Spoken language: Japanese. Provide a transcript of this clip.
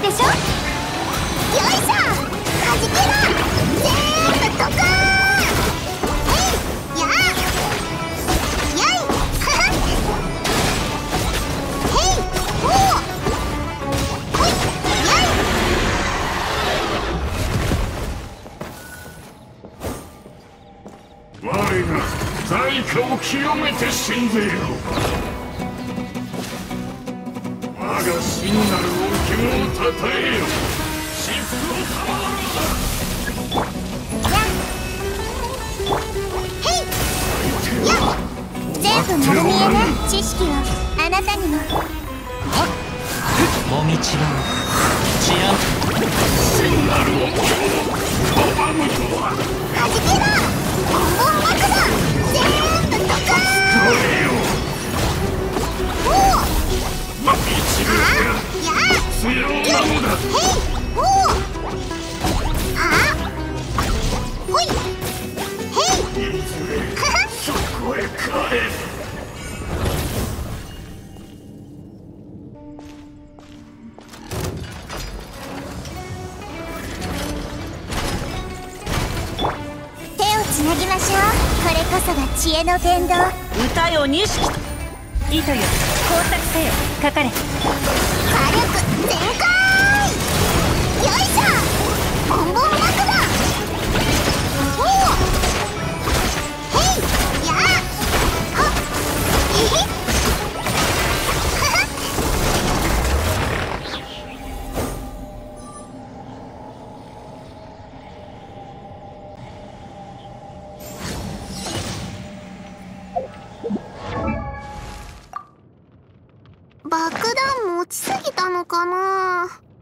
でしょ。よいしょ、はじけろ、全部ドカーン。へいやーやいははへいほうほいやい。 我が在家を清めて進ぜよ。我が真なる恩恵をたたえよ。至福を賜ろう。 全部丸見えね。知識をあなたにも。 もみちばう治安真なる恩恵を拒むとは。 はじけろ、ボンボンマクド、全部ドカーン。ほう一部が必要なのだ。 へいほうあほいへいいずれそこへ帰る。 手をつなぎましょう。これこそが知恵の伝道。 歌よ錦糸よ工作せよかかれ。 火力全開。よいしょ、ボンボンマクド。ほうへいやーはっへへはは爆弾持ちすぎたのかな。